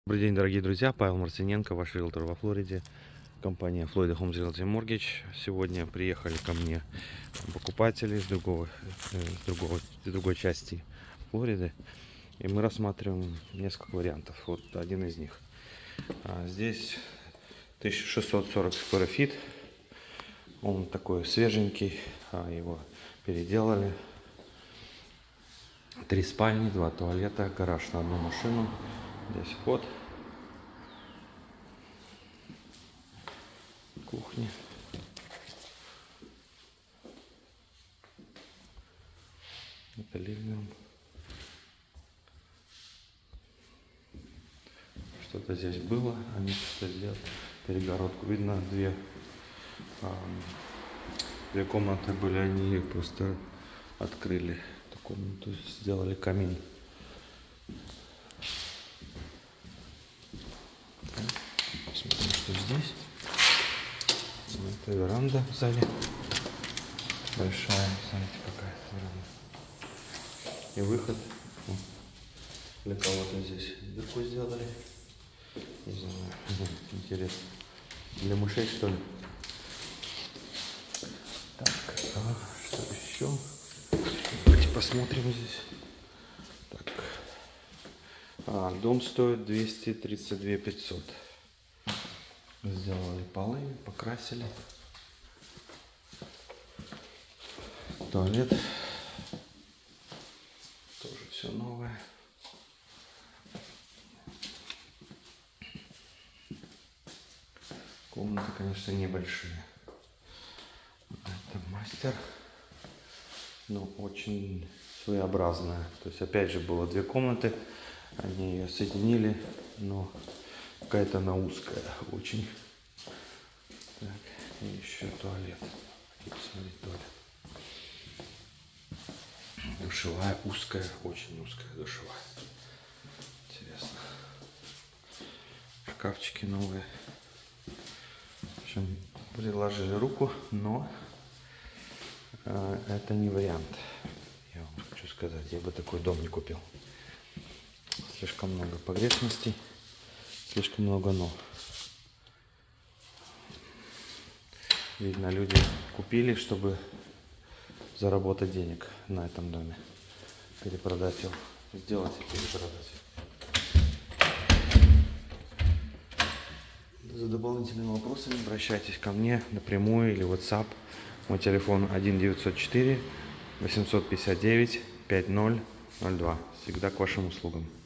Добрый день, дорогие друзья, Павел Марциненко, ваш риэлтор во Флориде, компания Florida Homes Realty Mortgage. Сегодня приехали ко мне покупатели из другой части Флориды, и мы рассматриваем несколько вариантов. Вот один из них. Здесь 1640 square feet, он такой свеженький, его переделали. 3 спальни, 2 туалета, гараж на одну машину. Здесь вход, кухня, это ливнем. Что-то здесь было, они что-то сделали, перегородку. Видно, две комнаты были, они просто открыли эту комнату, сделали камин. Посмотрим, что здесь. Это веранда сзади. Большая, смотрите, какая веранда. И выход. Для кого-то здесь дырку сделали. Не знаю, интересно. Для мышей, что ли? Так, что еще? Давайте посмотрим здесь. Так. Дом стоит 232 500. Сделали полы, покрасили. Туалет. Тоже все новое. Комнаты, конечно, небольшие. Это мастер. Но очень своеобразная. То есть, опять же, было 2 комнаты. Они ее соединили, но какая-то она узкая очень. Так, и еще туалет. Посмотрите, туалет. Душевая узкая, очень узкая душевая. Интересно. Шкафчики новые. В общем, приложили руку, но это не вариант. Я вам хочу сказать, я бы такой дом не купил. Слишком много погрешностей, слишком много но. Видно, люди купили, чтобы заработать денег на этом доме. Перепродать его, сделать и перепродать. За дополнительными вопросами обращайтесь ко мне напрямую или WhatsApp. Мой телефон 1-904-859-5002. Всегда к вашим услугам.